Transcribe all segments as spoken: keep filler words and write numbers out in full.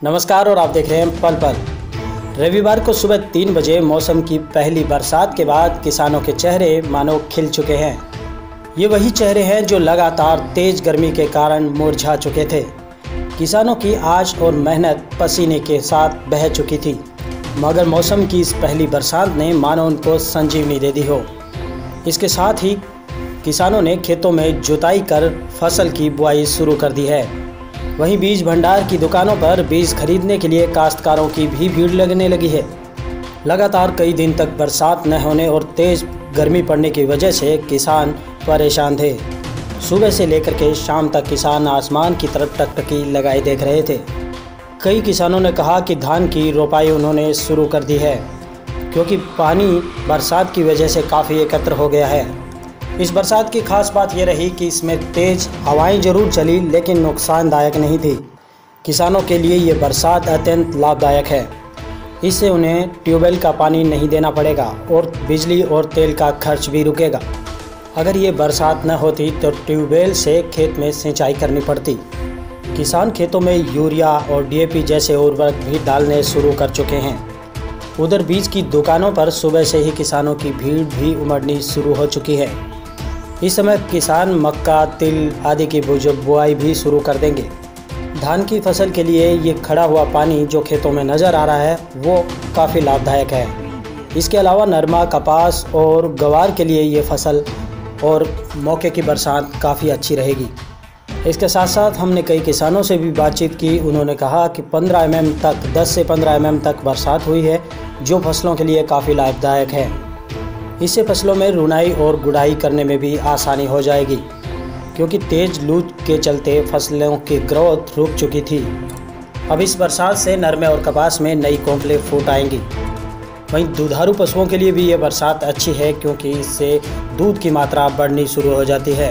नमस्कार और आप देख रहे हैं पल पल। रविवार को सुबह तीन बजे मौसम की पहली बरसात के बाद किसानों के चेहरे मानो खिल चुके हैं। ये वही चेहरे हैं जो लगातार तेज गर्मी के कारण मुरझा चुके थे। किसानों की आश और मेहनत पसीने के साथ बह चुकी थी, मगर मौसम की इस पहली बरसात ने मानो उनको संजीवनी दे दी हो। इसके साथ ही किसानों ने खेतों में जुताई कर फसल की बुआई शुरू कर दी है। वहीं बीज भंडार की दुकानों पर बीज खरीदने के लिए काश्तकारों की भी भीड़ लगने लगी है। लगातार कई दिन तक बरसात न होने और तेज गर्मी पड़ने की वजह से किसान परेशान थे। सुबह से लेकर के शाम तक किसान आसमान की तरफ टकटकी लगाए देख रहे थे। कई किसानों ने कहा कि धान की रोपाई उन्होंने शुरू कर दी है, क्योंकि पानी बरसात की वजह से काफ़ी एकत्र हो गया है। इस बरसात की खास बात यह रही कि इसमें तेज हवाएं जरूर चली, लेकिन नुकसानदायक नहीं थी। किसानों के लिए ये बरसात अत्यंत लाभदायक है। इससे उन्हें ट्यूबवेल का पानी नहीं देना पड़ेगा और बिजली और तेल का खर्च भी रुकेगा। अगर ये बरसात न होती तो ट्यूबवेल से खेत में सिंचाई करनी पड़ती। किसान खेतों में यूरिया और डी ए पी जैसे उर्वरक भी डालने शुरू कर चुके हैं। उधर बीज की दुकानों पर सुबह से ही किसानों की भीड़ भी उमड़नी शुरू हो चुकी है। इस समय किसान मक्का, तिल आदि की बुआई भी शुरू कर देंगे। धान की फसल के लिए ये खड़ा हुआ पानी जो खेतों में नज़र आ रहा है वो काफ़ी लाभदायक है। इसके अलावा नरमा, कपास और गवार के लिए ये फसल और मौके की बरसात काफ़ी अच्छी रहेगी। इसके साथ साथ हमने कई किसानों से भी बातचीत की। उन्होंने कहा कि पंद्रह एम एम तक दस से पंद्रह एम एम तक बरसात हुई है, जो फसलों के लिए काफ़ी लाभदायक है। इससे फसलों में रुनाई और गुड़ाई करने में भी आसानी हो जाएगी, क्योंकि तेज लू के चलते फसलों की ग्रोथ रुक चुकी थी। अब इस बरसात से नरमे और कपास में नई कोंपलें फूट आएंगी। वहीं दुधारू पशुओं के लिए भी ये बरसात अच्छी है, क्योंकि इससे दूध की मात्रा बढ़नी शुरू हो जाती है।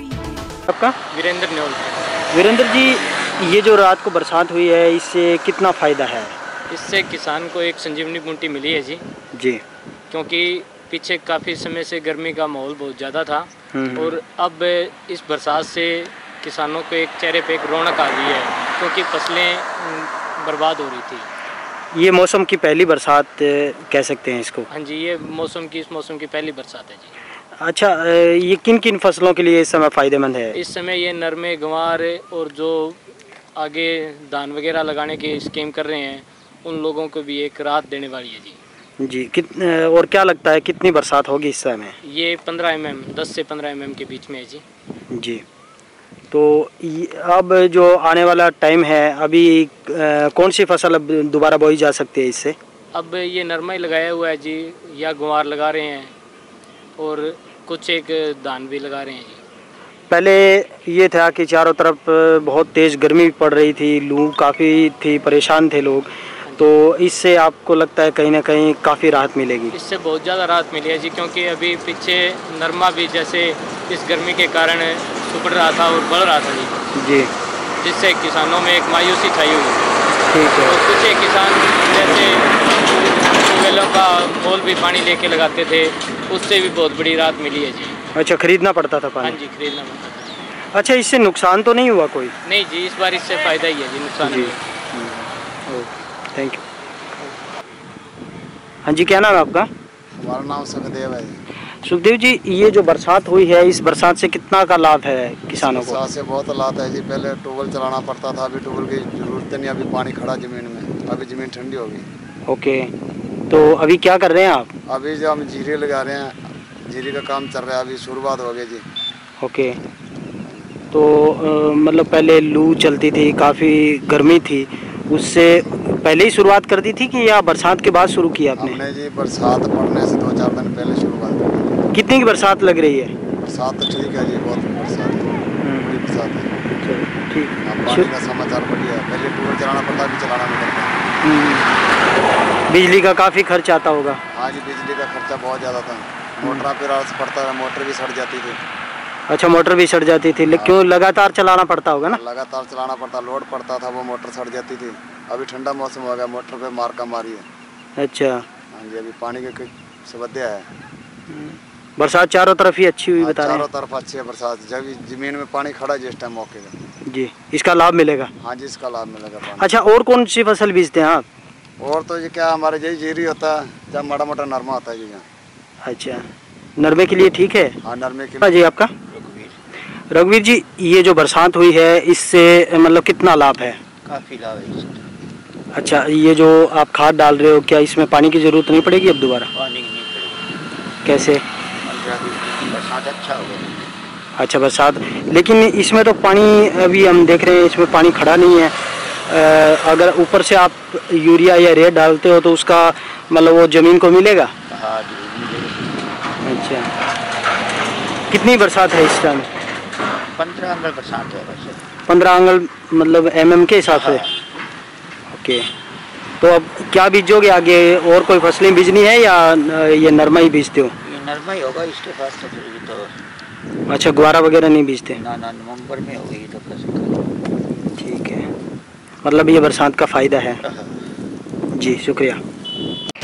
आपका वीरेंद्र न्योल। वीरेंद्र जी, ये जो रात को बरसात हुई है इससे कितना फ़ायदा है? इससे किसान को एक संजीवनी बूटी मिली है जी जी क्योंकि पीछे काफ़ी समय से गर्मी का माहौल बहुत ज़्यादा था और अब इस बरसात से किसानों को एक चेहरे पे एक रौनक आ गई है, क्योंकि फसलें बर्बाद हो रही थी। ये मौसम की पहली बरसात कह सकते हैं इसको? हाँ जी, ये मौसम की इस मौसम की पहली बरसात है जी। अच्छा, ये किन किन फसलों के लिए इस समय फ़ायदेमंद है? इस समय ये नरमे, गंवार और जो आगे धान वगैरह लगाने की स्कीम कर रहे हैं उन लोगों को भी एक राहत देने वाली है जी। जी, कित और क्या लगता है कितनी बरसात होगी इस समय? ये पंद्रह एम एम दस से पंद्रह एम एम के बीच में है जी। जी, तो अब जो आने वाला टाइम है, अभी कौन सी फसल अब दोबारा बोई जा सकती है इससे? अब ये नरमा ही लगाया हुआ है जी, या गुआर लगा रहे हैं और कुछ एक धान भी लगा रहे हैं जी। पहले ये था कि चारों तरफ बहुत तेज़ गर्मी पड़ रही थी, लू काफ़ी थी, परेशान थे लोग, तो इससे आपको लगता है कहीं ना कहीं काफ़ी राहत मिलेगी? इससे बहुत ज़्यादा राहत मिली है जी, क्योंकि अभी पीछे नरमा भी जैसे इस गर्मी के कारण सुपड़ रहा था और बढ़ रहा था जी जी जिससे किसानों में एक मायूसी छाई हुई। ठीक है। और कुछ एक किसान जैसे ट्यूबवेलों का मोल भी पानी लेके लगाते थे, उससे भी बहुत बड़ी राहत मिली है जी। अच्छा, खरीदना पड़ता था पानी? हाँ जी, खरीदना पड़ता था। अच्छा, इससे नुकसान तो नहीं हुआ कोई? नहीं जी, इस बार इससे फ़ायदा ही है जी, नुकसान जी। Thank you. हाँ जी, क्या नाम है आपका? हमारा नाम सुखदेव है जी। सुखदेव जी, ये जो बरसात हुई है इस बरसात से कितना का लाभ है किसानों को? बरसात से बहुत लाभ है जी। पहले ट्यूबवेल चलाना पड़ता था, अभी ट्यूबवेल की जरूरत नहीं, अभी पानी खड़ा ज़मीन में, अभी ज़मीन ठंडी होगी। ओके, तो अभी क्या कर रहे हैं आप? अभी जो हम जीरे लगा रहे हैं, जीरे का काम चल रहा है, अभी शुरुआत हो गई जी। ओके, तो आ, मतलब पहले लू चलती थी, काफ़ी गर्मी थी, उससे पहले ही शुरुआत कर दी थी कि या बरसात के बाद शुरू किया आपने? हमने जी बरसात पड़ने से दो चार दिन पहले शुरुआत कर दी। कितनी की बरसात लग रही है? बरसात तो ठीक है जी, बहुत बरसात है, बड़ी बरसात है। ठीक, पानी का समाचार बढ़िया है। पहले ट्यूबवेल चलाना पड़ता, अभी चलाना नहीं पड़ता। बिजली का काफ़ी खर्च आता होगा? हाँ जी, बिजली का खर्चा बहुत ज़्यादा था। मोटर पर रास पड़ता है, मोटर भी सड़ जाती थी। अच्छा, मोटर भी सड़ जाती थी, लेकिन क्यों लगातार चलाना पड़ता होगा ना? लगातार चलाना पड़ता, लोड पड़ता था, वो मोटर सड़ जाती थी। अभी ठंडा मौसम हो गया, मोटर पे मार का मारी है। अच्छा। हाँ जी, अभी पानी के समस्या है। बरसात चारों तरफ ही अच्छी हुई बता रहे चारों हैं। तरफ अच्छी है बरसात, जब जमीन में पानी खड़ा है जिस टाइम मौके का। जी, इसका लाभ मिलेगा। हाँ जी, इसका लाभ मिलेगा पानी। अच्छा, और कौन सी फसल बीजते हैं आप? और तो ये क्या हमारे यही जीरी होता है, जब माड़ा मोटा नरमा होता है जी यहाँ। अच्छा, नरमे के लिए ठीक है। हाँ, नरमे के हाँ जी, आपका? रघुवीर जी, ये जो बरसात हुई है इससे मतलब कितना लाभ है? काफ़ी लाभ है इससे। अच्छा, ये जो आप खाद डाल रहे हो, क्या इसमें पानी की ज़रूरत नहीं पड़ेगी अब दोबारा? पानी की नहीं पड़ेगी। कैसे? पंद्रह बीस दिन की बरसात अच्छा हो गया। अच्छा, बरसात, लेकिन इसमें तो पानी अभी हम देख रहे हैं इसमें पानी खड़ा नहीं है। अ, अगर ऊपर से आप यूरिया या रेत डालते हो तो उसका मतलब वो ज़मीन को मिलेगा? हाँ जी, मिलेगा। अच्छा, कितनी बरसात है इस टाइम? पंद्रह अंगल बरसात है वैसे। पंद्रह आंगल मतलब एम एम के हिसाब से? ओके, तो अब क्या बीजोगे आगे? और कोई फसलें बीजनी है या ये नरमा ही बीजते हो? ये नरमा ही होगा इसके पास तो फिर ये तो। अच्छा, ग्वारा वगैरह नहीं बीजते? ना ना, नवंबर में होगी तो फसल। ठीक है, मतलब ये बरसात का फ़ायदा है। हाँ। जी, शुक्रिया।